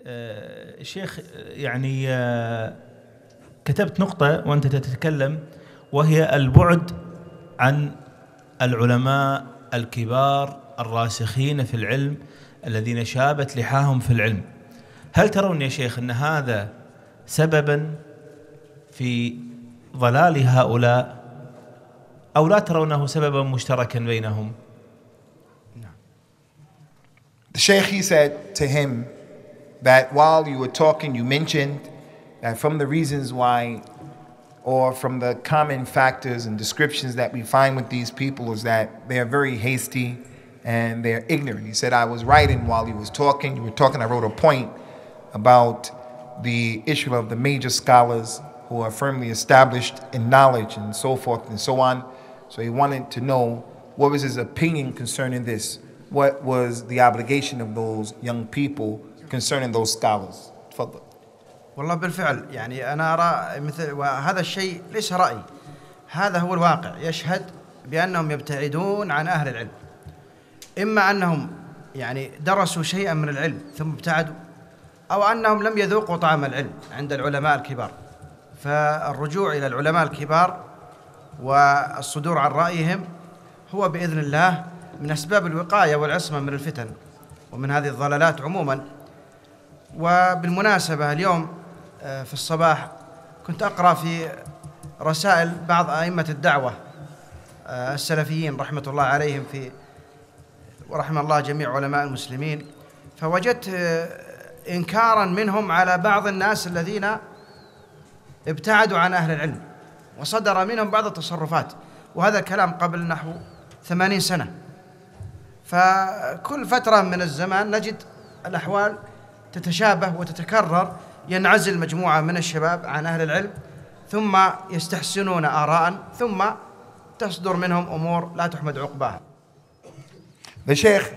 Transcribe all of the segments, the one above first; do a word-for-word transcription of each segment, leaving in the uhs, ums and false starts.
آه شيخ، يعني آه كتبت نقطة وأنت تتكلم، وهي البعد عن العلماء الكبار الراسخين في العلم الذين شابت لحاهم في العلم. هل ترون يا شيخ أن هذا سببا في ضلال هؤلاء، أو لا ترونه سببا مشتركا بينهم؟ The Shaykh, he said to him that while you were talking, you mentioned that from the reasons why, or from the common factors and descriptions that we find with these people, is that they are very hasty and they're ignorant. He said, I was writing while he was talking. You were talking, I wrote a point about the issue of the major scholars who are firmly established in knowledge and so forth and so on. So he wanted to know what was his opinion concerning this. What was the obligation of those young people concerning those scholars? تفضل. والله بالفعل يعني أنا أرى مثل، وهذا الشيء ليس رأي، هذا هو الواقع يشهد بأنهم يبتعدون عن أهل العلم. إما أنهم يعني درسوا شيئا من العلم ثم ابتعدوا، أو أنهم لم يذوقوا طعم العلم عند العلماء الكبار. فالرجوع إلى العلماء الكبار والصدور عن رأيهم هو بإذن الله من أسباب الوقاية والعصمة من الفتن ومن هذه الضلالات عموما. وبالمناسبة اليوم في الصباح كنت أقرأ في رسائل بعض أئمة الدعوة السلفيين رحمة الله عليهم، في ورحمة الله جميع علماء المسلمين، فوجدت إنكارا منهم على بعض الناس الذين ابتعدوا عن أهل العلم وصدر منهم بعض التصرفات، وهذا الكلام قبل نحو ثمانين سنة. فكل فترة من الزمان نجد الأحوال تتشابه وتتكرر، ينعزل مجموعة من الشباب عن أهل العلم ثم يستحسنون آراء ثم تصدر منهم أمور لا تحمد عقباها. The Shaykh,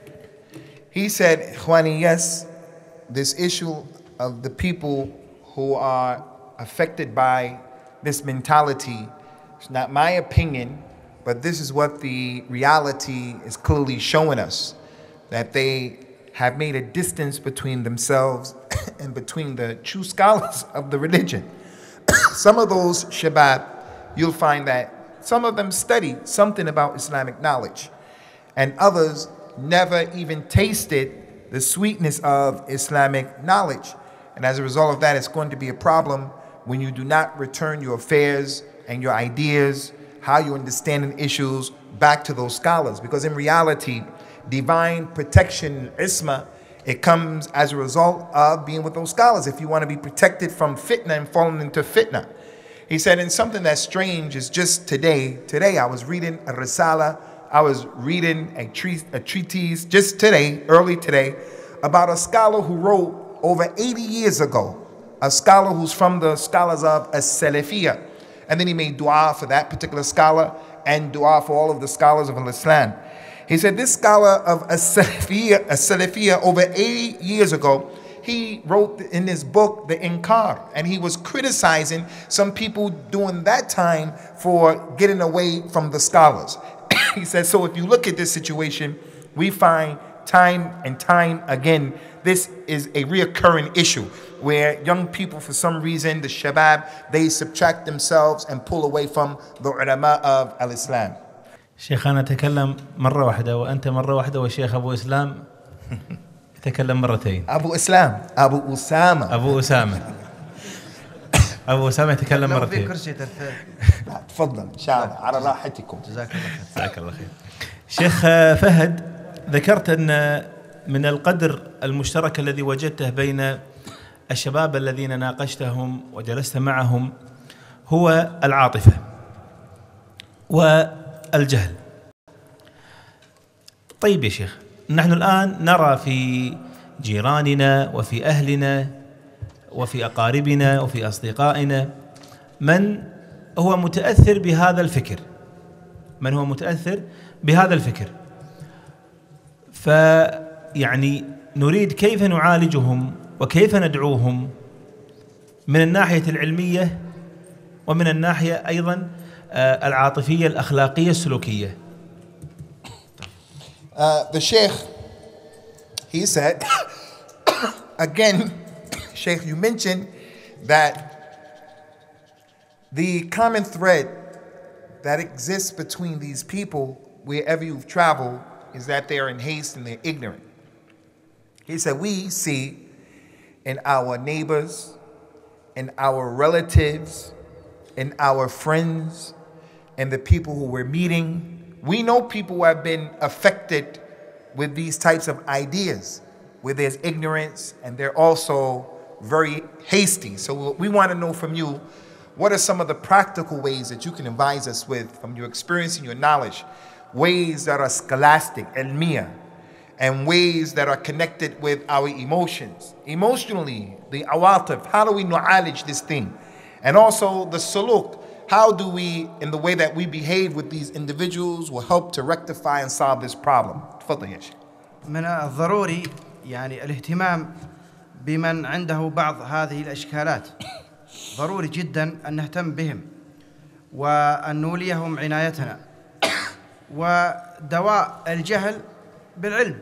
he said, Ikhwani, yes, this issue of the people who are affected by this mentality, it's not my opinion, but this is what the reality is clearly showing us, that they have made a distance between themselves and between the true scholars of the religion. Some of those shabab, you'll find that some of them study something about Islamic knowledge, and others never even tasted the sweetness of Islamic knowledge. And as a result of that, it's going to be a problem when you do not return your affairs and your ideas, how you understand issues, back to those scholars. Because in reality, divine protection, isma, it comes as a result of being with those scholars. If you want to be protected from fitna and falling into fitna. He said, and something that's strange is just today, today I was reading a risala, I was reading a, tre- a treatise just today, early today, about a scholar who wrote over eighty years ago, a scholar who's from the scholars of as-Salafiyya. And then he made dua for that particular scholar and dua for all of the scholars of Islam. He said this scholar of as-Salafiyya, as-Salafiyya over eighty years ago, he wrote in his book, The Inkar, and he was criticizing some people during that time for getting away from the scholars. He said, so if you look at this situation, we find time and time again, this is a reoccurring issue where young people, for some reason, the shabab, they subtract themselves and pull away from the ulama of al-Islam. شيخ أنا أتكلم مرة واحدة وأنت مرة واحدة والشيخ أبو إسلام يتكلم مرتين. أبو إسلام أبو أسامة أبو أسامة أبو أسامة يتكلم مرتين. تفضل إن شاء الله على راحتكم. جزاك الله خير. جزاك الله خير. شيخ فهد، ذكرت أن من القدر المشترك الذي وجدته بين الشباب الذين ناقشتهم وجلست معهم هو العاطفة والجهل. طيب يا شيخ، نحن الآن نرى في جيراننا وفي أهلنا وفي أقاربنا وفي أصدقائنا من هو متأثر بهذا الفكر، من هو متأثر بهذا الفكر، فيعني نريد كيف نعالجهم وكيف ندعوهم من الناحية العلمية ومن الناحية أيضا العاطفية الأخلاقية السلوكية. Uh, the Sheikh, he said, again, Sheikh, you mentioned that the common thread that exists between these people, wherever you've traveled, is that they're in haste and they're ignorant. He said, we see in our neighbors, in our relatives, in our friends, and the people who we're meeting, we know people who have been affected with these types of ideas, where there's ignorance and they're also very hasty. So we want to know from you, what are some of the practical ways that you can advise us with from your experience and your knowledge, ways that are scholastic, ilmiya, and ways that are connected with our emotions. Emotionally, the awatif, how do we nu'alij this thing? And also the suluk, how do we, in the way that we behave with these individuals, will help to rectify and solve this problem? تفضل يا شيخ. من الضروري يعني الاهتمام بمن عنده بعض هذه الإشكالات. ضروري جدا أن نهتم بهم وأن نوليهم عنايتنا. ودواء الجهل بالعلم،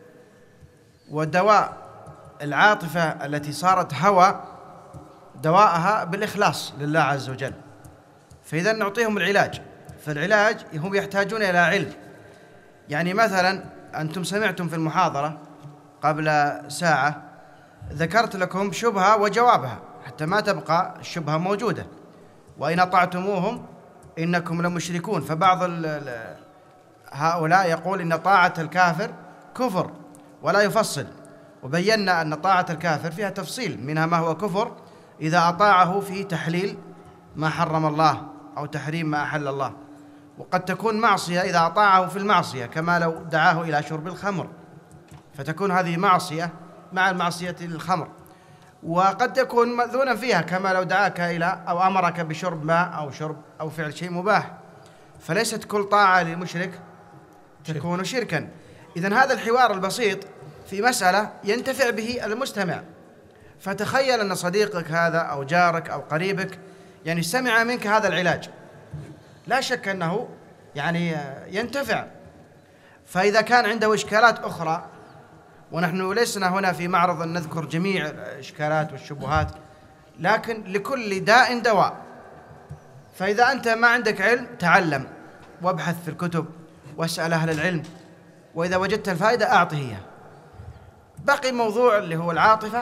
ودواء العاطفة التي صارت هوى دواءها بالإخلاص لله عز وجل. فإذا نعطيهم العلاج، فالعلاج هم يحتاجون إلى علم. يعني مثلا أنتم سمعتم في المحاضرة قبل ساعة ذكرت لكم شبهة وجوابها حتى ما تبقى الشبهة موجودة. وإن أطعتموهم إنكم لمشركون. فبعض هؤلاء يقول إن طاعة الكافر كفر ولا يفصل، وبينا أن طاعة الكافر فيها تفصيل، منها ما هو كفر إذا أطاعه في تحليل ما حرم الله أو تحريم ما أحل الله، وقد تكون معصية إذا أطاعه في المعصية، كما لو دعاه إلى شرب الخمر فتكون هذه معصية مع المعصية للخمر. وقد تكون مأذونا فيها كما لو دعاك إلى أو أمرك بشرب ماء أو شرب أو فعل شيء مباح. فليست كل طاعة للمشرك تكون شركا. إذن هذا الحوار البسيط في مسألة ينتفع به المستمع. فتخيل أن صديقك هذا أو جارك أو قريبك يعني سمع منك هذا العلاج، لا شك أنه يعني ينتفع. فإذا كان عنده إشكالات أخرى، ونحن لسنا هنا في معرض أن نذكر جميع الإشكالات والشبهات، لكن لكل داء دواء. فإذا أنت ما عندك علم تعلم وابحث في الكتب واسأل أهل العلم، وإذا وجدت الفائدة أعطه إياه. بقي موضوع اللي هو العاطفة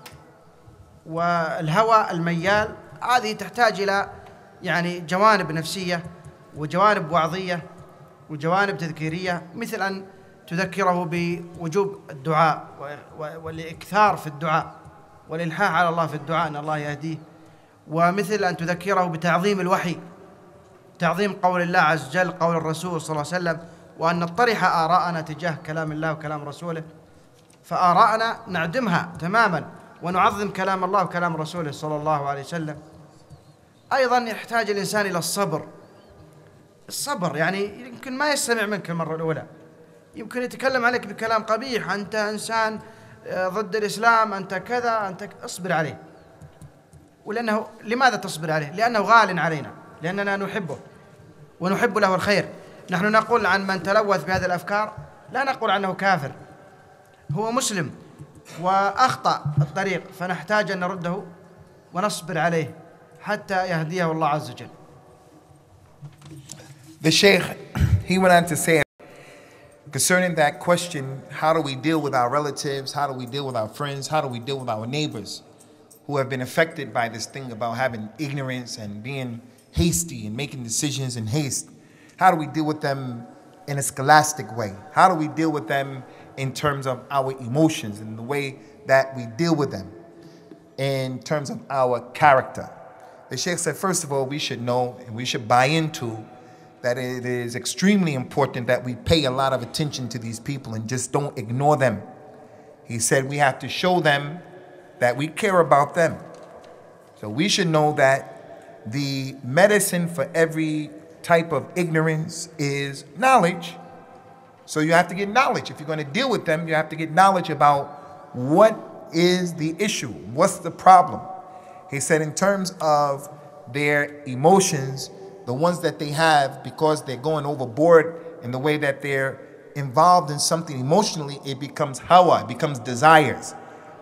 والهوى الميال، هذه تحتاج إلى يعني جوانب نفسية وجوانب وعظية وجوانب تذكيرية، مثل أن تذكره بوجوب الدعاء والإكثار في الدعاء والإلحاح على الله في الدعاء أن الله يهديه، ومثل أن تذكره بتعظيم الوحي، تعظيم قول الله عز وجل، قول الرسول صلى الله عليه وسلم، وأن نطرح آراءنا تجاه كلام الله وكلام رسوله. فآراءنا نعدمها تماما ونعظم كلام الله وكلام رسوله صلى الله عليه وسلم. أيضا يحتاج الإنسان إلى الصبر. الصبر يعني يمكن ما يستمع منك المرة الأولى، يمكن يتكلم عليك بكلام قبيح، أنت إنسان ضد الإسلام، أنت كذا، أنت اصبر عليه. ولأنه لماذا تصبر عليه؟ لأنه غال علينا، لأننا نحبه ونحب له الخير. نحن نقول عن من تلوث بهذه الأفكار لا نقول عنه كافر، هو مسلم وأخطأ الطريق، فنحتاج أن نرده ونصبر عليه حتى يهديه الله عز وجل. The Sheikh, he went on to say, concerning that question, how do we deal with our relatives? How do we deal with our friends? How do we deal with our neighbors who have been affected by this thing about having ignorance and being hasty and making decisions in haste? How do we deal with them in a scholastic way? How do we deal with them in terms of our emotions and the way that we deal with them in terms of our character? The Sheikh said, first of all, we should know and we should buy into that it is extremely important that we pay a lot of attention to these people and just don't ignore them. He said we have to show them that we care about them. So we should know that the medicine for every type of ignorance is knowledge. So you have to get knowledge. If you're going to deal with them, you have to get knowledge about what is the issue, what's the problem. He said in terms of their emotions, the ones that they have because they're going overboard in the way that they're involved in something emotionally, it becomes hawa, it becomes desires.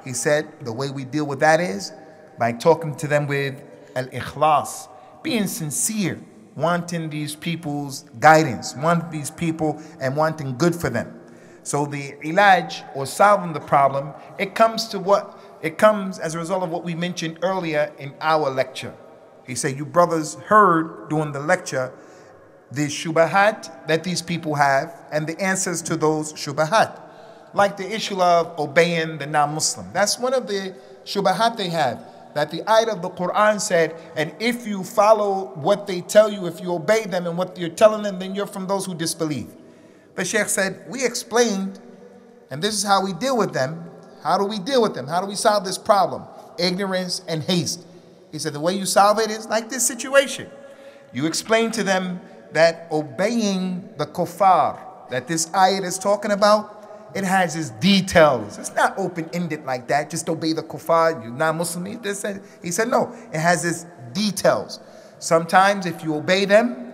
he said the way we deal with that is by talking to them with al-ikhlas, being sincere, wanting these people's guidance, wanting these people and wanting good for them. So the ilaj, or solving the problem, it comes to what it comes as a result of what we mentioned earlier in our lecture. He said, you brothers heard during the lecture the shubahat that these people have and the answers to those shubahat. Like the issue of obeying the non-Muslim. That's one of the shubahat they have. That the ayat of the Quran said, and if you follow what they tell you, if you obey them and what you're telling them, then you're from those who disbelieve. The Sheikh said, we explained, and this is how we deal with them. How do we deal with them? How do we solve this problem? Ignorance and haste. He said, the way you solve it is like this situation. You explain to them that obeying the kuffar, that this ayat is talking about, it has its details. It's not open-ended like that. Just obey the kuffar, you're not Muslim. He said, he said, no, it has its details. Sometimes if you obey them,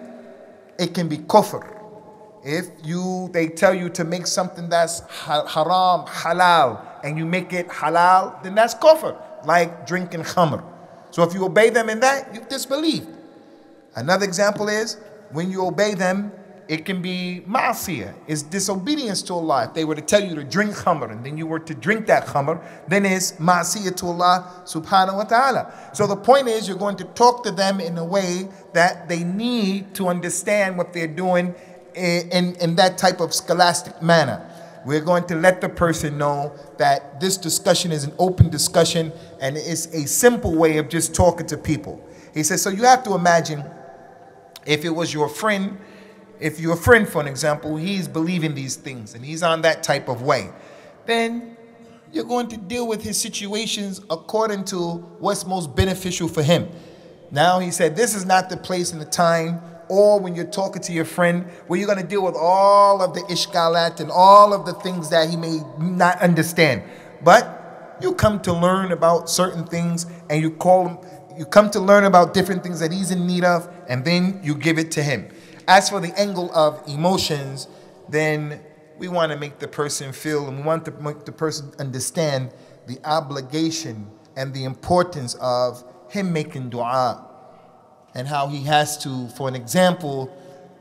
it can be kufr. If you, they tell you to make something that's haram, halal, and you make it halal, then that's kufr, like drinking khamr. So if you obey them in that, you've disbelieved. Another example is, when you obey them, it can be ma'asiyah, it's disobedience to Allah. If they were to tell you to drink khamr and then you were to drink that khamr, then it's ma'asiyah to Allah subhanahu wa ta'ala. So the point is, you're going to talk to them in a way that they need to understand what they're doing in, in, in that type of scholastic manner. We're going to let the person know that this discussion is an open discussion and it's a simple way of just talking to people. He says, so you have to imagine if it was your friend, if your friend, for an example, he's believing these things and he's on that type of way, then you're going to deal with his situations according to what's most beneficial for him. Now he said, this is not the place and the time, or when you're talking to your friend, where you're going to deal with all of the ishkalat and all of the things that he may not understand. But you come to learn about certain things and you call him, you come to learn about different things that he's in need of, and then you give it to him. As for the angle of emotions, then we want to make the person feel and we want to make the person understand the obligation and the importance of him making dua and how he has to, for an example,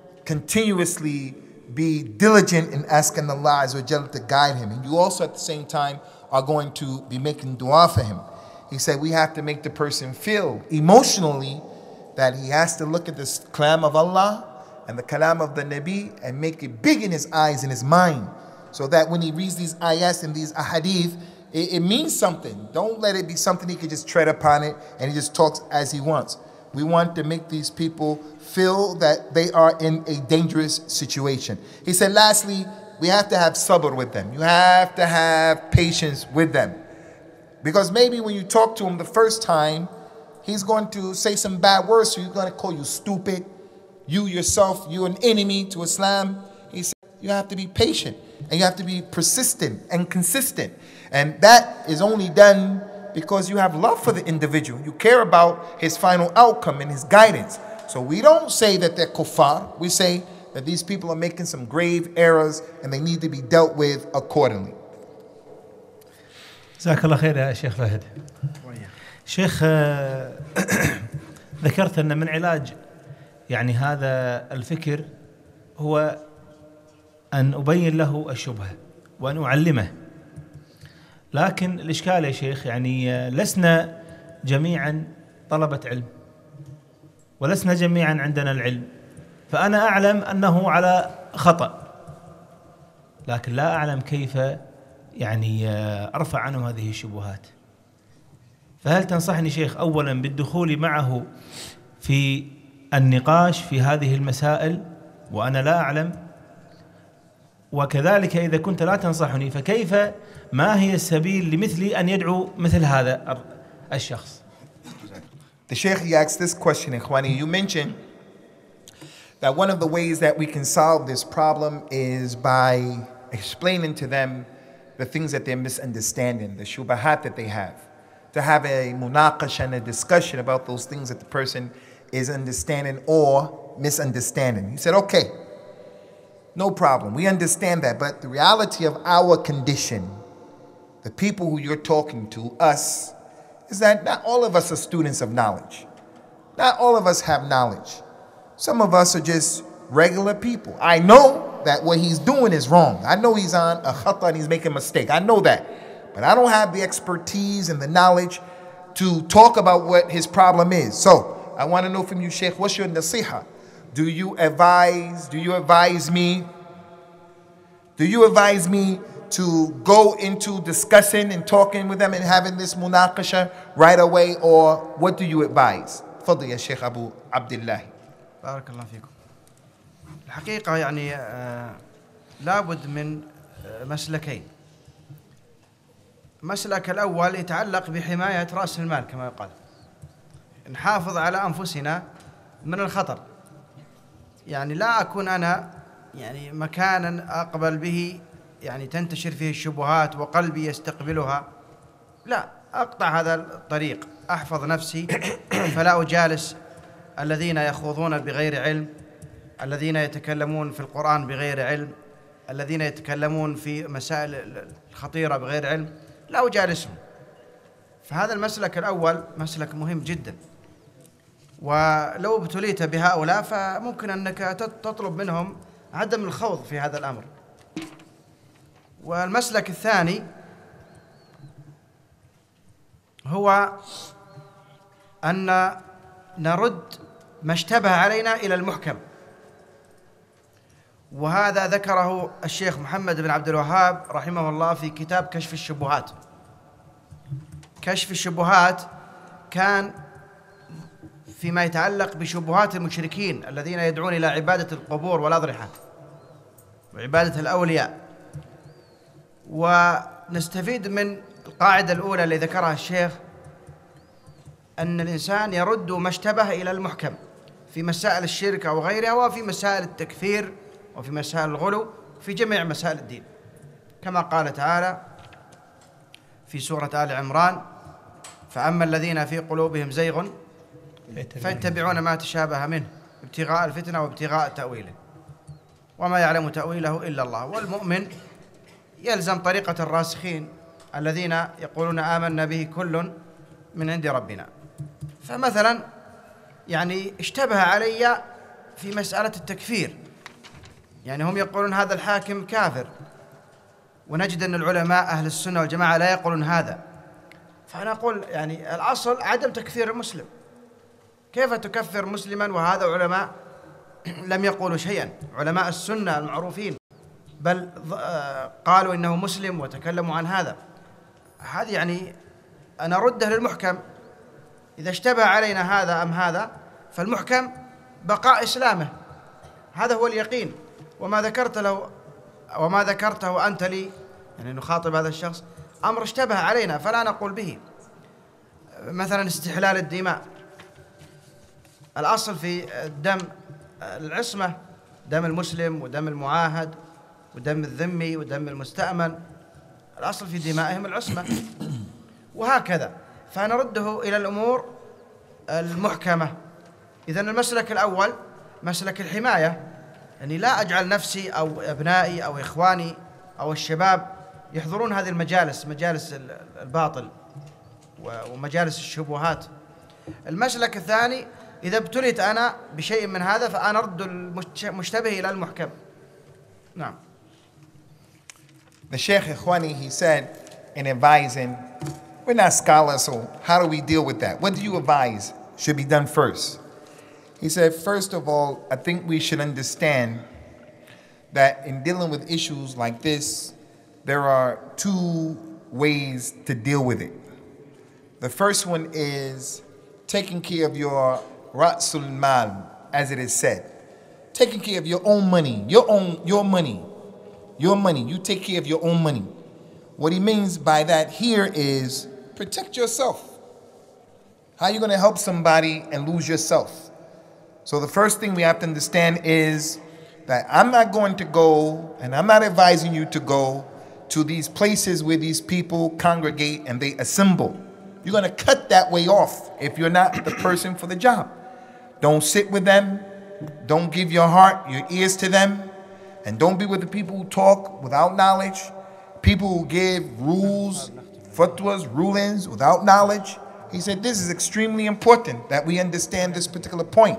continuously be diligent in asking Allah Azza wa Jalla to guide him. And you also at the same time are going to be making dua for him. He said we have to make the person feel emotionally that he has to look at this kalam of Allah and the kalam of the Nabi and make it big in his eyes and his mind, so that when he reads these ayahs and these ahadith, it, it means something. Don't let it be something he can just tread upon it and he just talks as he wants. We want to make these people feel that they are in a dangerous situation. He said, lastly, we have to have sabr with them. You have to have patience with them. Because maybe when you talk to him the first time, he's going to say some bad words, so he's going to call you stupid. You yourself, you're an enemy to Islam. He said you have to be patient and you have to be persistent and consistent. And that is only done because you have love for the individual. You care about his final outcome and his guidance. So we don't say that they're kuffar. We say that these people are making some grave errors and they need to be dealt with accordingly. جزاك الله خير يا شيخ فهد. شيخ ذكرت أن من علاج يعني هذا الفكر هو أن أبين له الشبهة وأن أعلمه. لكن الإشكال يا شيخ يعني لسنا جميعا طلبة علم ولسنا جميعا عندنا العلم، فأنا أعلم أنه على خطأ لكن لا أعلم كيف يعني أرفع عنه هذه الشبهات. فهل تنصحني شيخ أولا بالدخول معه في النقاش في هذه المسائل وأنا لا أعلم، وكذلك إذا كنت لا تنصحني فكيف ما هي السبيل لمثلي أن يدعو مثل هذا الشخص؟ The Sheikh, he asked this question, Ikhwani. You mentioned that one of the ways that we can solve this problem is by explaining to them the things that they're misunderstanding, the shubahat that they have. To have a munaqash and a discussion about those things that the person is understanding or misunderstanding. He said, okay, no problem. We understand that. But the reality of our condition the people who you're talking to, us, is that not all of us are students of knowledge. Not all of us have knowledge. Some of us are just regular people. I know that what he's doing is wrong. I know he's on a khata and he's making a mistake. I know that. But I don't have the expertise and the knowledge to talk about what his problem is. So I want to know from you, Sheikh, what's your nasiha? Do you advise, do you advise me, do you advise me to go into discussing and talking with them and having this munaqasha right away, or what do you advise? تفضل يا شيخ أبو عبد الله. بارك الله فيكم. الحقيقة يعني آه لابد من آه مسلكين. المسلك الأول يتعلق بحماية رأس المال كما يقال. نحافظ على أنفسنا من الخطر. يعني لا أكون أنا يعني مكانا أقبل به يعني تنتشر فيه الشبهات وقلبي يستقبلها. لا، أقطع هذا الطريق، أحفظ نفسي فلا أجالس الذين يخوضون بغير علم، الذين يتكلمون في القرآن بغير علم، الذين يتكلمون في مسائل الخطيرة بغير علم، لا أجالسهم. فهذا المسلك الأول مسلك مهم جدا، ولو ابتليت بهؤلاء فممكن أنك تطلب منهم عدم الخوض في هذا الأمر. والمسلك الثاني هو أن نرد ما اشتبه علينا إلى المحكم، وهذا ذكره الشيخ محمد بن عبد الوهاب رحمه الله في كتاب كشف الشبهات. كشف الشبهات كان فيما يتعلق بشبهات المشركين الذين يدعون إلى عبادة القبور والأضرحة وعبادة الأولياء. ونستفيد من القاعدة الأولى اللي ذكرها الشيخ أن الإنسان يرد ما اشتبه إلى المحكم في مسائل الشرك أو غيرها، وفي مسائل التكفير، وفي مسائل الغلو، في جميع مسائل الدين، كما قال تعالى في سورة آل عمران: فأما الذين في قلوبهم زيغ فيتبعون ما تشابه منه ابتغاء الفتنة وابتغاء تأويله وما يعلم تأويله إلا الله. والمؤمن يلزم طريقة الراسخين الذين يقولون آمنا به كل من عند ربنا. فمثلا يعني اشتبه علي في مسألة التكفير، يعني هم يقولون هذا الحاكم كافر، ونجد أن العلماء أهل السنة والجماعة لا يقولون هذا. فأنا أقول يعني الأصل عدم تكفير المسلم. كيف تكفر مسلما وهذا علماء لم يقولوا شيئا؟ علماء السنة المعروفين بل قالوا إنه مسلم وتكلموا عن هذا. هذا يعني أنا رده للمحكم. إذا اشتبه علينا هذا أم هذا، فالمحكم بقاء إسلامه، هذا هو اليقين. وما ذكرت له وما ذكرته أنت لي، يعني نخاطب هذا الشخص، أمر اشتبه علينا فلا نقول به. مثلا استحلال الدماء، الأصل في الدم العصمة، دم المسلم ودم المعاهد ودم الذمي ودم المستأمن، الأصل في دمائهم العصمة، وهكذا. فنرده إلى الأمور المحكمة. إذن المسلك الأول مسلك الحماية، يعني لا أجعل نفسي أو أبنائي أو إخواني أو الشباب يحضرون هذه المجالس، مجالس الباطل ومجالس الشبهات. المسلك الثاني إذا ابتليت أنا بشيء من هذا فأنا أرد المشتبه إلى المحكم. نعم. The Sheikh Ikhwani, he said in advising, we're not scholars, so how do we deal with that? What do you advise should be done first? He said, first of all, I think we should understand that in dealing with issues like this, there are two ways to deal with it. The first one is taking care of your Ra'sul Mal, as it is said. Taking care of your own money, your own, your money, your money. You take care of your own money. What he means by that here is protect yourself. How are you going to help somebody and lose yourself? So the first thing we have to understand is that I'm not going to go, and I'm not advising you to go to these places where these people congregate and they assemble. You're going to cut that way off if you're not the person for the job. Don't sit with them. Don't give your heart, your ears to them. And don't be with the people who talk without knowledge. people who give rules, fatwas, rulings without knowledge. He said this is extremely important that we understand this particular point.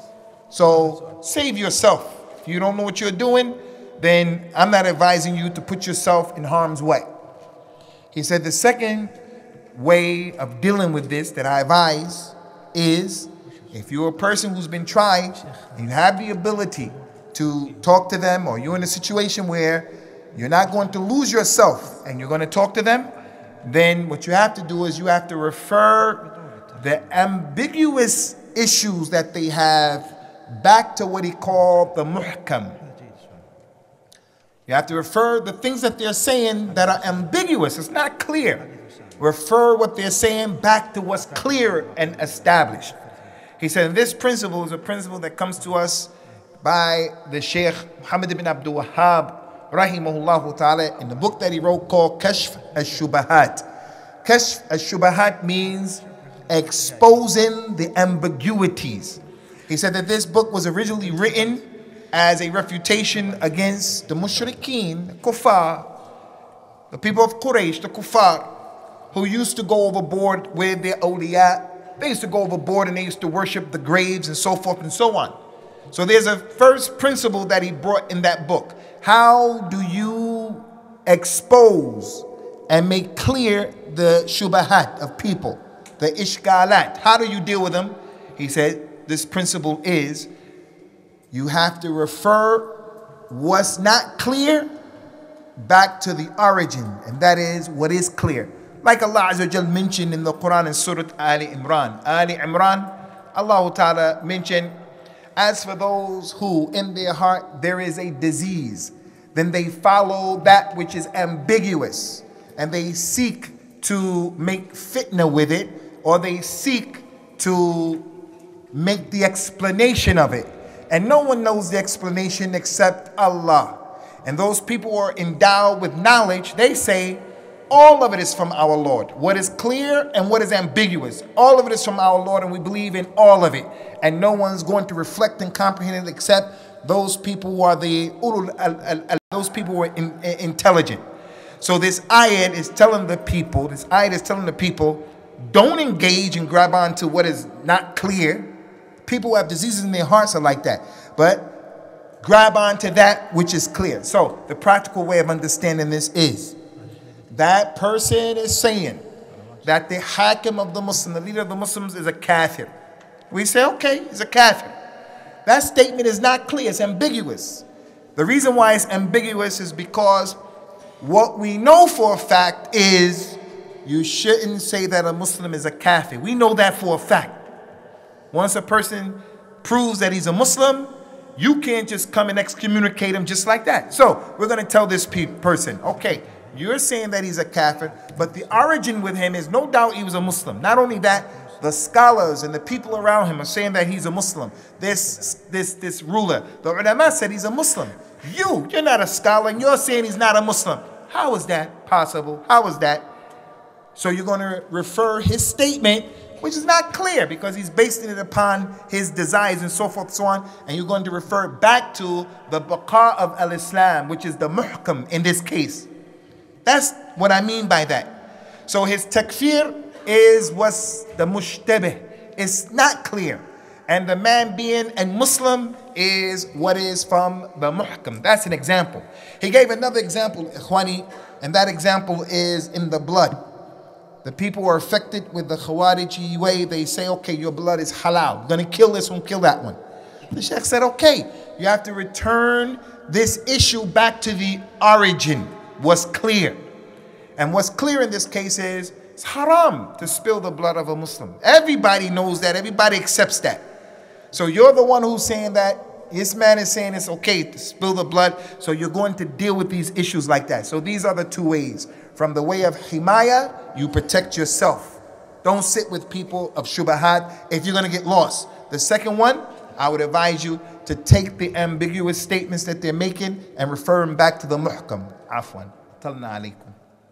So save yourself. If you don't know what you're doing, then I'm not advising you to put yourself in harm's way. He said the second way of dealing with this that I advise is, if you're a person who's been tried and you have the ability to talk to them, or you're in a situation where you're not going to lose yourself and you're going to talk to them, then what you have to do is you have to refer the ambiguous issues that they have back to what he called the muhkam. You have to refer the things that they're saying that are ambiguous, it's not clear. Refer what they're saying back to what's clear and established. He said this principle is a principle that comes to us by the Shaykh Muhammad ibn Abdul Wahhab rahimahullah ta'ala in the book that he wrote called Kashf al-Shubahat. Kashf al-Shubahat means exposing the ambiguities. He said that this book was originally written as a refutation against the mushrikeen, the kuffar, the people of Quraysh, the kuffar, who used to go overboard with their awliya. They used to go overboard and they used to worship the graves and so forth and so on. So there's a first principle that he brought in that book. How do you expose and make clear the shubahat of people, the ishkalat? How do you deal with them? He said this principle is you have to refer what's not clear back to the origin, and that is what is clear. Like Allah Azza wa Jal mentioned in the Quran in Surah Ali Imran. Ali Imran, Allah Ta'ala mentioned, as for those who in their heart there is a disease, then they follow that which is ambiguous, and they seek to make fitna with it, or they seek to make the explanation of it. And no one knows the explanation except Allah. And those people who are endowed with knowledge, they say, all of it is from our Lord. What is clear and what is ambiguous, all of it is from our Lord, and we believe in all of it. And no one's going to reflect and comprehend it except those people who are the ulul al, al, al, those people who are in, in, intelligent. So this ayat is telling the people, this ayat is telling the people, don't engage and grab onto what is not clear. People who have diseases in their hearts are like that. But grab onto that which is clear. So the practical way of understanding this is, that person is saying that the hakim of the Muslim, the leader of the Muslims, is a kafir. We say, okay, he's a kafir. That statement is not clear, it's ambiguous. The reason why it's ambiguous is because what we know for a fact is you shouldn't say that a Muslim is a kafir. We know that for a fact. Once a person proves that he's a Muslim, you can't just come and excommunicate him just like that. So we're going to tell this pe person, okay, you're saying that he's a kafir, but the origin with him is no doubt he was a Muslim. Not only that, the scholars and the people around him are saying that he's a Muslim. This, this, this ruler, the ulama said he's a Muslim. You, you're not a scholar and you're saying he's not a Muslim. How is that possible? How is that? So you're going to refer his statement, which is not clear because he's basing it upon his desires and so forth and so on, and you're going to refer back to the baqa of al-Islam, which is the muhkam in this case. That's what I mean by that. So his takfir is what's the mushtabih. It's not clear. And the man being a Muslim is what is from the muhkam. That's an example. He gave another example, Ikhwani, and that example is in the blood. The people who are affected with the Khawariji way, they say, okay, your blood is halal. We're going to kill this one, kill that one. The Sheikh said, okay, you have to return this issue back to the origin. What's clear. And what's clear in this case is it's haram to spill the blood of a Muslim. Everybody knows that. Everybody accepts that. So you're the one who's saying that. This man is saying it's okay to spill the blood. So you're going to deal with these issues like that. So these are the two ways. From the way of himaya, you protect yourself. Don't sit with people of shubahat if you're going to get lost. The second one, I would advise you to take the ambiguous statements that they're making and refer them back to the muhkam. Afwan. Talna alaykum.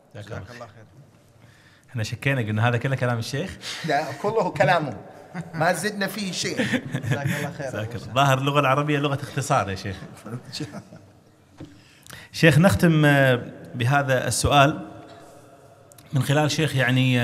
احنا شكينا قلنا هذا كله كلام الشيخ. لا كله كلامه. ما زدنا فيه شيء. جزاك الله خير. ظاهر اللغة العربية لغة اختصار يا شيخ. شيخ نختم بهذا السؤال من خلال شيخ يعني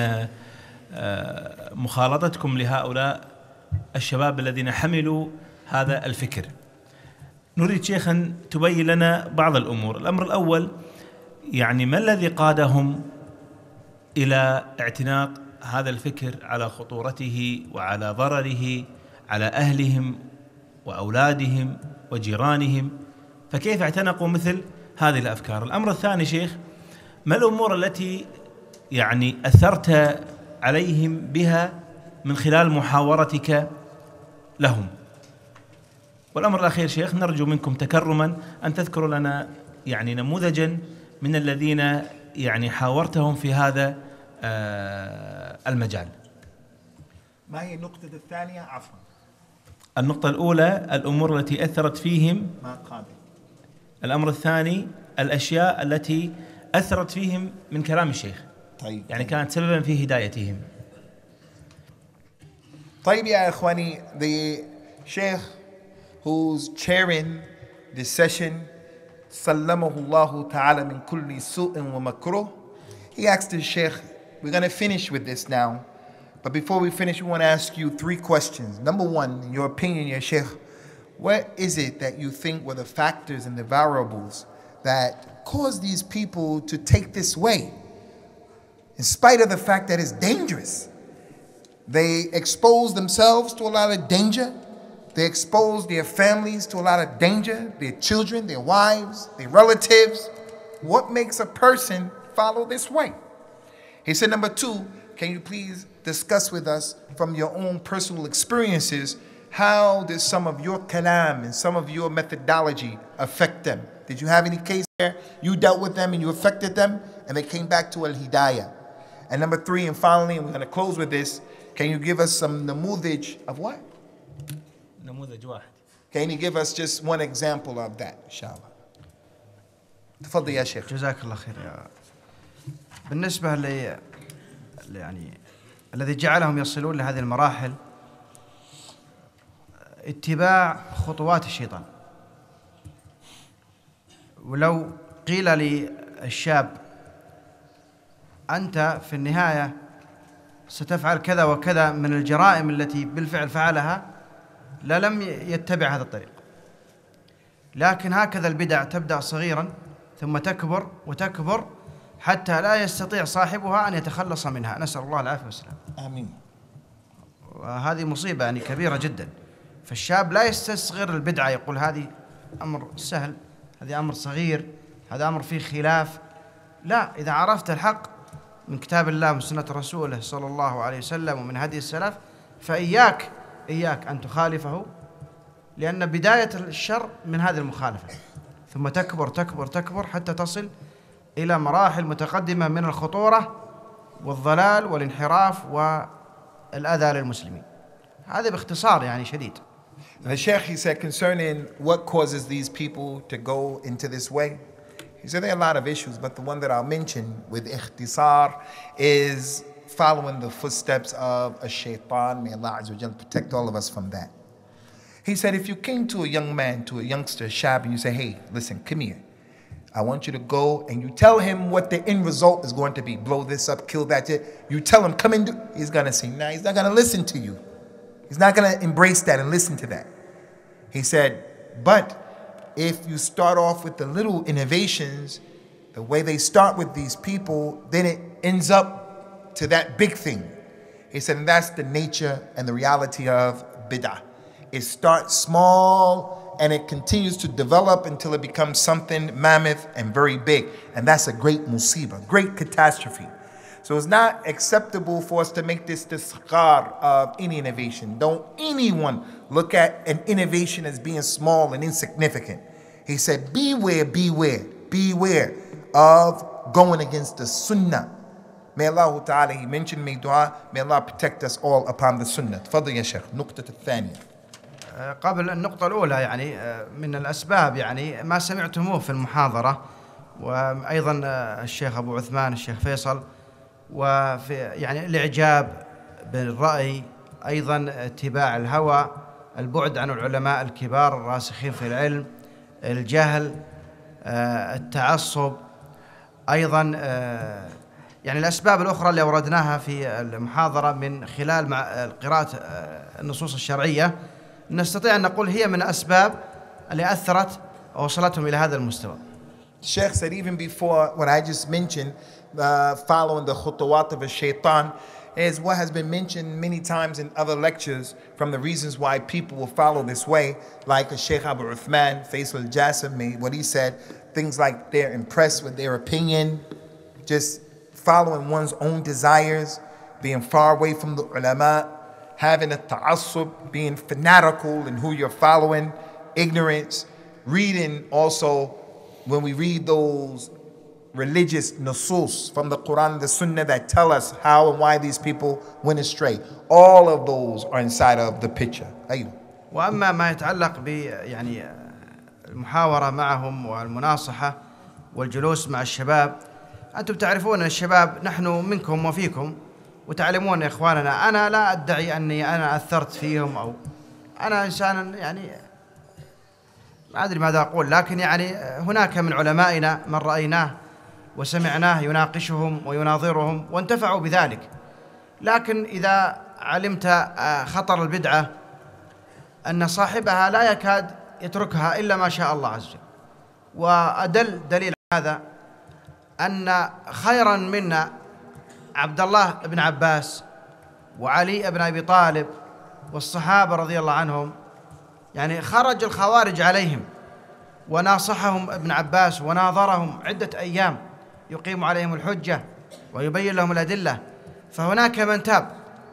مخالطتكم لهؤلاء الشباب الذين حملوا هذا الفكر. نريد شيخا تبين لنا بعض الأمور. الأمر الأول يعني ما الذي قادهم إلى اعتناق هذا الفكر على خطورته وعلى ضرره على أهلهم وأولادهم وجيرانهم، فكيف اعتنقوا مثل هذه الأفكار؟ الأمر الثاني شيخ، ما الأمور التي يعني أثرت عليهم بها من خلال محاورتك لهم؟ والأمر الأخير شيخ، نرجو منكم تكرما أن تذكروا لنا يعني نموذجا من الذين يعني حاورتهم في هذا المجال. ما هي النقطة الثانية؟ عفوا. النقطة الأولى الأمور التي أثرت فيهم، ما قابل. الأمر الثاني الأشياء التي أثرت فيهم من كلام الشيخ، طيب يعني كانت سببا في هدايتهم. طيب يا إخواني, the Sheikh who's chairing this session, سلمه الله تعالى من كل سوء ومكروه, he asked the Sheikh, we're going to finish with this now, but before we finish, we want to ask you three questions. Number one, in your opinion, ya Sheikh, what is it that you think were the factors and the variables that caused these people to take this way, in spite of the fact that it's dangerous? They expose themselves to a lot of danger. They expose their families to a lot of danger, their children, their wives, their relatives. What makes a person follow this way? He said, number two, can you please discuss with us from your own personal experiences, how did some of your kalam and some of your methodology affect them? Did you have any case where you dealt with them and you affected them and they came back to al-hidayah? And number three, and finally, and we're going to close with this, can you give us some namudij of what? نموذج واحد. Can you give us just one example of that, inshallah? تفضل يا شيخ. جزاك الله خير. يا بالنسبة ل يعني الذي جعلهم يصلون لهذه المراحل اتباع خطوات الشيطان. ولو قيل للشاب أنت في النهاية ستفعل كذا وكذا من الجرائم التي بالفعل فعلها، لا لم يتبع هذا الطريق. لكن هكذا البدع تبدأ صغيرا ثم تكبر وتكبر حتى لا يستطيع صاحبها أن يتخلص منها، نسأل الله العافية والسلام. آمين. وهذه مصيبة يعني كبيرة جدا. فالشاب لا يستصغر البدعة، يقول هذه أمر سهل، هذه أمر صغير، هذا أمر فيه خلاف. لا، إذا عرفت الحق من كتاب الله ومن سنة رسوله صلى الله عليه وسلم ومن هدي السلف، فإياك إياك أن تخالفه، لأن بداية الشر من هذه المخالفة، ثم تكبر تكبر تكبر حتى تصل إلى مراحل متقدمة من الخطورة والضلال والانحراف والأذى للمسلمين. هذا باختصار يعني شديد. The Sheikh, he said, concerning what causes these people to go into this way, he said there are a lot of issues, but the one that I'll mention with ikhtisar is following the footsteps of a shaitan. May Allah Azza wa Jal protect all of us from that. He said, if you came to a young man, to a youngster, a shab, and you say, hey, listen, come here. I want you to go, and you tell him what the end result is going to be. Blow this up, kill that. You tell him, come and do. He's going to say, nah, he's not going to listen to you. He's not going to embrace that and listen to that. He said, but if you start off with the little innovations, the way they start with these people, then it ends up to that big thing. He said, and that's the nature and the reality of bid'ah. It starts small and it continues to develop until it becomes something mammoth and very big. And that's a great musibah, great catastrophe. So it's not acceptable for us to make this tisghar of any innovation. Don't anyone look at an innovation as being small and insignificant. He said, beware, beware, beware of going against the sunnah. May Allah Ta'ala, he mentioned, may dua, may Allah protect us all upon the sunnah. تفضل يا شيخ. نقطة الثانية. قبل النقطة الأولى يعني من الأسباب يعني ما سمعتموه في المحاضرة، وأيضا الشيخ أبو عثمان الشيخ فيصل، وفي يعني الإعجاب بالرأي، أيضا اتباع الهوى، البعد عن العلماء الكبار الراسخين في العلم، الجهل، التعصب، أيضا آه يعني الأسباب الأخرى اللي أوردناها في المحاضرة من خلال مع قراءة النصوص الشرعية نستطيع أن نقول هي من الأسباب اللي أثرت ووصلتهم إلى هذا المستوى. Sheikh said even before what I just mentioned, uh, following the khutawat of a shaitan, is what has been mentioned many times in other lectures from the reasons why people will follow this way, like a Sheikh Abu Uthman, Faisal Jassim made what he said, things like they're impressed with their opinion, just following one's own desires, being far away from the ulama, having a ta'assub, being fanatical in who you're following, ignorance, reading also, when we read those religious nusus from the Quran and the Sunnah that tell us how and why these people went astray. All of those are inside of the picture. أيوه. وأما ما يتعلق ب يعني المحاورة معهم والمناصحة والجلوس مع الشباب، أنتم تعرفون الشباب نحن منكم وفيكم، وتعلمون يا إخواننا أنا لا أدعي أني أنا أثرت فيهم أو أنا إنسان يعني ما أدري ماذا أقول، لكن يعني هناك من علمائنا من رأيناه وسمعناه يناقشهم ويناظرهم وانتفعوا بذلك. لكن إذا علمت خطر البدعة أن صاحبها لا يكاد يتركها إلا ما شاء الله عز وجل. وأدل دليل هذا أن خيرا منا عبد الله بن عباس وعلي بن أبي طالب والصحابة رضي الله عنهم، يعني خرج الخوارج عليهم وناصحهم ابن عباس وناظرهم عدة أيام يقيم عليهم الحجة ويبين لهم الأدلة. فهناك من تاب،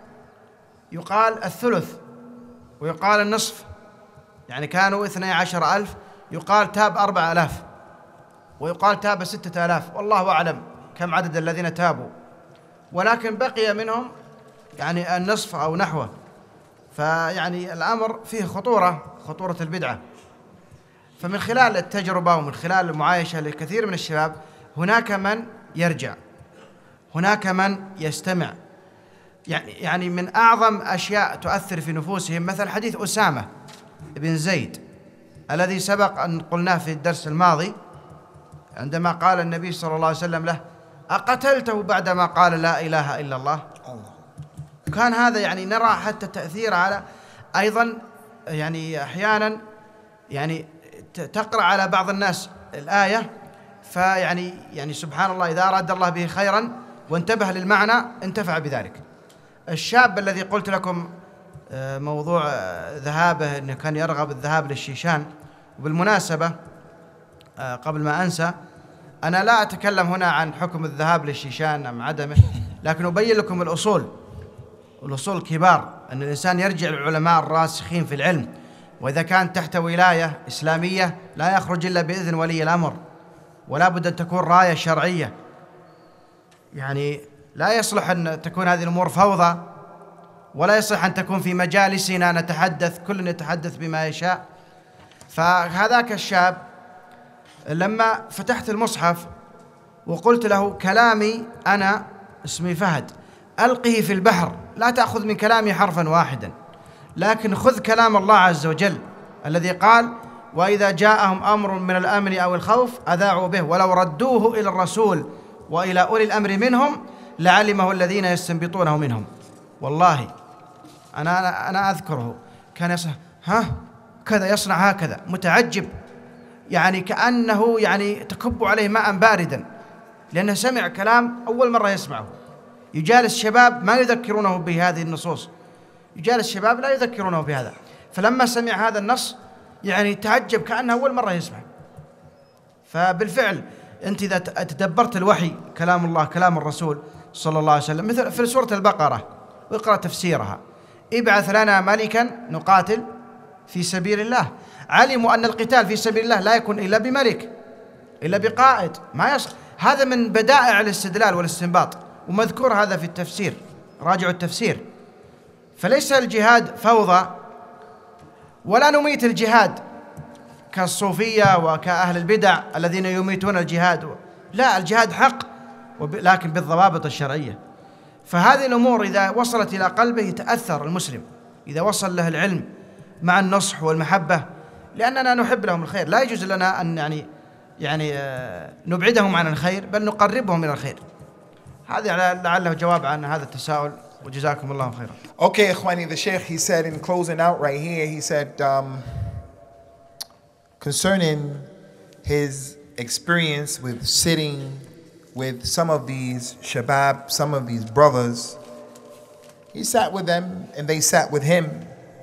يقال الثلث ويقال النصف، يعني كانوا اثني عشر ألف، يقال تاب أربع ألاف ويقال تاب ستة ألاف، والله أعلم كم عدد الذين تابوا، ولكن بقي منهم يعني النصف أو نحوه. فيعني الأمر فيه خطورة، خطورة البدعة. فمن خلال التجربة ومن خلال المعايشة لكثير من الشباب هناك من يرجع، هناك من يستمع. يعني يعني من أعظم أشياء تؤثر في نفوسهم مثل حديث أسامة بن زيد الذي سبق أن قلناه في الدرس الماضي، عندما قال النبي صلى الله عليه وسلم له: أقتلته بعدما قال لا إله إلا الله؟ كان هذا يعني نرى حتى تأثير على أيضا يعني أحيانا يعني تقرأ على بعض الناس الآية فيعني يعني سبحان الله إذا أراد الله به خيرا وانتبه للمعنى انتفع بذلك. الشاب الذي قلت لكم موضوع ذهابه أنه كان يرغب الذهاب للشيشان، وبالمناسبة قبل ما أنسى أنا لا أتكلم هنا عن حكم الذهاب للشيشان أم عدمه، لكن أبين لكم الأصول، الأصول الكبار، أن الإنسان يرجع للعلماء الراسخين في العلم، وإذا كان تحت ولاية إسلامية لا يخرج إلا بإذن ولي الأمر، ولا بد أن تكون راية شرعية. يعني لا يصلح أن تكون هذه الأمور فوضى، ولا يصح أن تكون في مجالسنا نتحدث كل يتحدث بما يشاء. فهذاك الشاب لما فتحت المصحف وقلت له: كلامي أنا اسمي فهد، ألقه في البحر، لا تأخذ من كلامي حرفا واحدا، لكن خذ كلام الله عز وجل الذي قال: وإذا جاءهم أمر من الأمن أو الخوف أذاعوا به ولو ردوه إلى الرسول وإلى أولي الأمر منهم لعلمه الذين يستنبطونه منهم. والله أنا أنا أذكره كان يصنع ها كذا، يصنع هكذا، متعجب، يعني كأنه يعني تكب عليه ماء باردا، لأنه سمع كلام أول مرة يسمعه. يجالس شباب ما يذكرونه بهذه النصوص، يجالس شباب لا يذكرونه بهذا، فلما سمع هذا النص يعني تعجب كأنه أول مرة يسمع. فبالفعل أنت إذا تدبرت الوحي كلام الله كلام الرسول صلى الله عليه وسلم، مثل في سورة البقرة واقرأ تفسيرها: ابعث لنا ملكا نقاتل في سبيل الله. علموا أن القتال في سبيل الله لا يكون إلا بملك، إلا بقائد، ما يصح. هذا من بدائع الاستدلال والاستنباط، ومذكور هذا في التفسير، راجعوا التفسير. فليس الجهاد فوضى، ولا نميت الجهاد كالصوفية وكأهل البدع الذين يميتون الجهاد، لا، الجهاد حق لكن بالضوابط الشرعية. فهذه الأمور إذا وصلت إلى قلبه يتأثر المسلم، إذا وصل له العلم مع النصح والمحبة، لأننا نحب لهم الخير. لا يجوز لنا أن يعني يعني نبعدهم عن الخير بل نقربهم إلى الخير. هذا لعله جواب عن هذا التساؤل وجزاكم الله خيرا. Okay, Ikhwani, the Sheikh, he said in closing out right here, he said um, concerning his experience with sitting with some of these shabab, some of these brothers, he sat with them and they sat with him,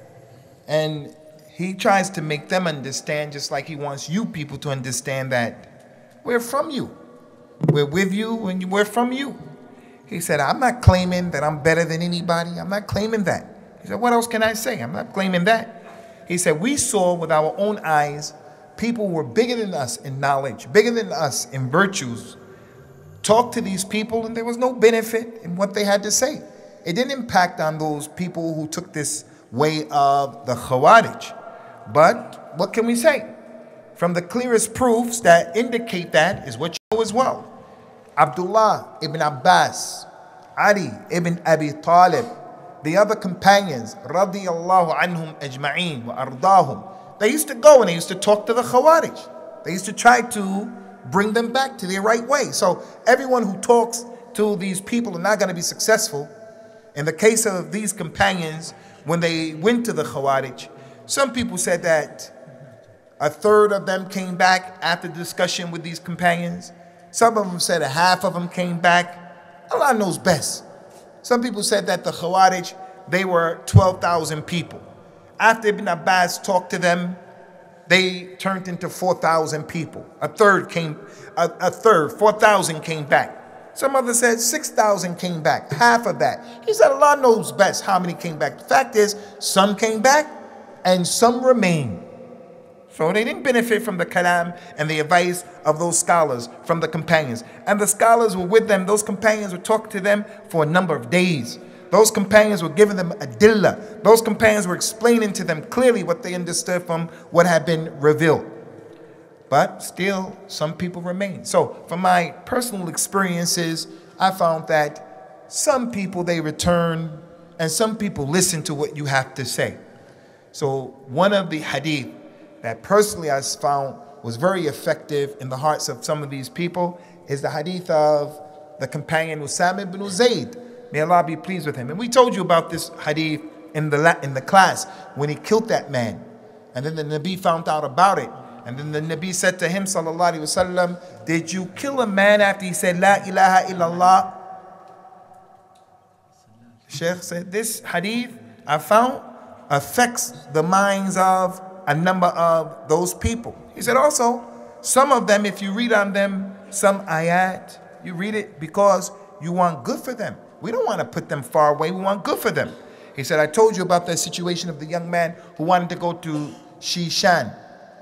and he tries to make them understand just like he wants you people to understand that we're from you. We're with you and we're from you. He said, I'm not claiming that I'm better than anybody. I'm not claiming that. He said, what else can I say? I'm not claiming that. He said, we saw with our own eyes people who were bigger than us in knowledge, bigger than us in virtues. Talk to these people and there was no benefit in what they had to say. It didn't impact on those people who took this way of the Khawarij. But what can we say? From the clearest proofs that indicate that is what you know as well. Abdullah ibn Abbas, Ali ibn Abi Talib, the other companions, radiyallahu anhum ajma'een wa ardahum, they used to go and they used to talk to the Khawarij. They used to try to bring them back to their right way. So everyone who talks to these people are not going to be successful. In the case of these companions, when they went to the Khawarij, some people said that a third of them came back after discussion with these companions. Some of them said a half of them came back. Allah knows best. Some people said that the Khawarij, they were twelve thousand people. After Ibn Abbas talked to them, they turned into four thousand people. A third came, a, a third, four thousand came back. Some others said six thousand came back, half of that. He said Allah knows best how many came back. The fact is, some came back and some remained. So they didn't benefit from the kalam and the advice of those scholars from the companions. And the scholars were with them. Those companions were talking to them for a number of days. Those companions were giving them adillah. Those companions were explaining to them clearly what they understood from what had been revealed. But still, some people remain. So from my personal experiences, I found that some people, they return, and some people listen to what you have to say. So one of the hadith that personally I found was very effective in the hearts of some of these people is the hadith of the companion Usama ibn Zayd. May Allah be pleased with him. And we told you about this hadith in the, in the class when he killed that man. And then the Nabi found out about it. And then the Nabi said to him, sallallahu alayhi wasallam, did you kill a man after he said, La ilaha illallah? Sheikh said, this hadith I found affects the minds of a number of those people. He said also, some of them, if you read on them some ayat, you read it because you want good for them. We don't want to put them far away. We want good for them. He said, I told you about the situation of the young man who wanted to go to Shishan.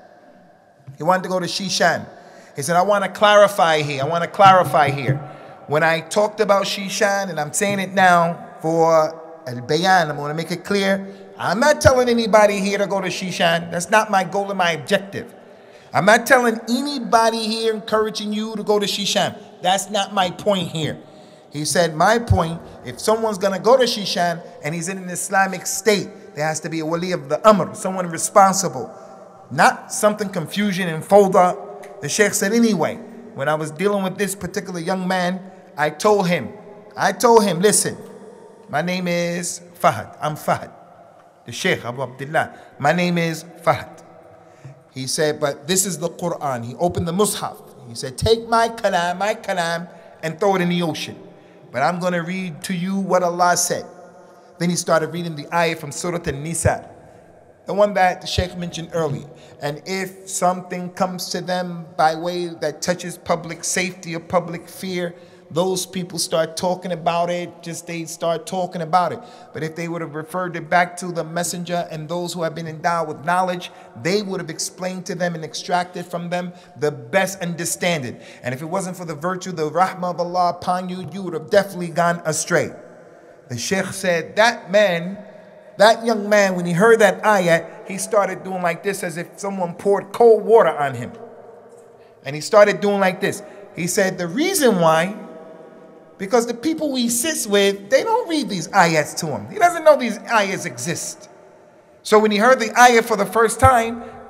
He wanted to go to Shishan. He said, I want to clarify here. I want to clarify here. When I talked about Shishan, and I'm saying it now for al-bayan, I'm going to make it clear. I'm not telling anybody here to go to Shishan. That's not my goal and my objective. I'm not telling anybody here encouraging you to go to Shishan. That's not my point here. He said, my point, if someone's going to go to Shishan and he's in an Islamic state, there has to be a wali of the Amr, someone responsible. Not something confusion and fawda. The Sheikh said, anyway, when I was dealing with this particular young man, I told him, I told him, listen, my name is Fahad. I'm Fahad. The Sheikh Abu Abdullah. My name is Fahad. He said, but this is the Quran. He opened the Mus'haf. He said, take my kalam, my kalam, and throw it in the ocean. But I'm going to read to you what Allah said. Then he started reading the ayah from Surah An-Nisa, the one that the Sheikh mentioned earlier. And if something comes to them by way that touches public safety or public fear, those people start talking about it, just they start talking about it. But if they would have referred it back to the messenger and those who have been endowed with knowledge, they would have explained to them and extracted from them the best understanding. And if it wasn't for the virtue, the rahmah of Allah upon you, you would have definitely gone astray. The Sheikh said that man, that young man, when he heard that ayah, he started doing like this as if someone poured cold water on him. And he started doing like this. He said the reason why, because the people he sits with, they don't read these ayats to him. He doesn't know these ayahs exist. So when he heard the ayah for the first time,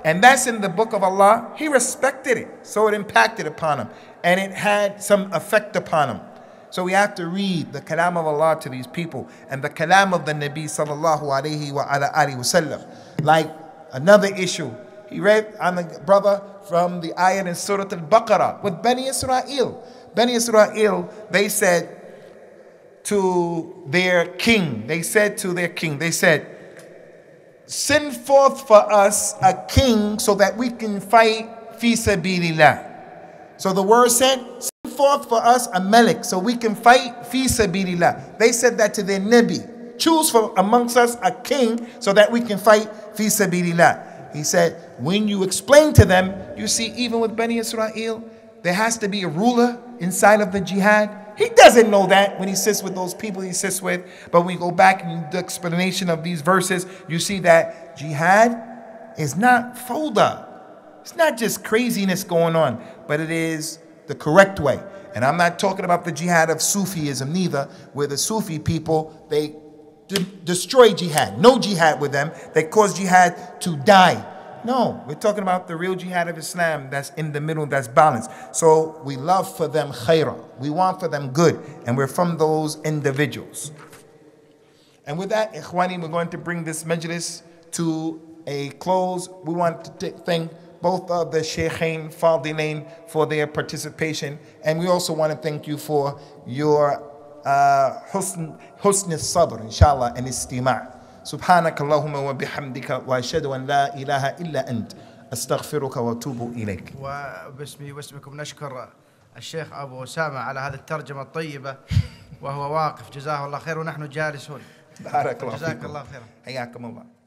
and that's in the book of Allah, he respected it. So it impacted upon him, and it had some effect upon him. So we have to read the kalam of Allah to these people and the kalam of the Nabi sallallahu alayhi wa ala alihi wasallam. Like another issue, he read on the brother from the ayat in Surah Al-Baqarah with Bani Israel. Bani Israel, they said to their king, they said to their king, they said, send forth for us a king so that we can fight fi sabilillah. So the word said, send forth for us a malik so we can fight fi sabilillah. They said that to their Nabi. Choose from amongst us a king so that we can fight fi sabilillah. He said, when you explain to them, you see, even with Bani Israel, there has to be a ruler inside of the jihad. He doesn't know that when he sits with those people he sits with. But when you go back in the explanation of these verses, you see that jihad is not fawda. It's not just craziness going on, but it is the correct way. And I'm not talking about the jihad of Sufism neither, where the Sufi people, they de destroy jihad. No jihad with them. They cause jihad to die. No, we're talking about the real jihad of Islam that's in the middle, that's balanced. So we love for them khairah. We want for them good. And we're from those individuals. And with that, Ikhwani, we're going to bring this majlis to a close. We want to thank both of the Shaykhain Fadilain for their participation. And we also want to thank you for your uh, husn, husn al-sabr, inshallah, and istima'. سبحانك اللهم وبحمدك وأشهد أن لا إله إلا أنت أستغفرك وأتوب إليك. وباسمي واسمكم نشكر الشيخ أبو أسامة على هذه الترجمة الطيبة وهو واقف، جزاه الله خير ونحن جالسون. بارك الله فيكم. جزاك الله خيرا. حياكم الله.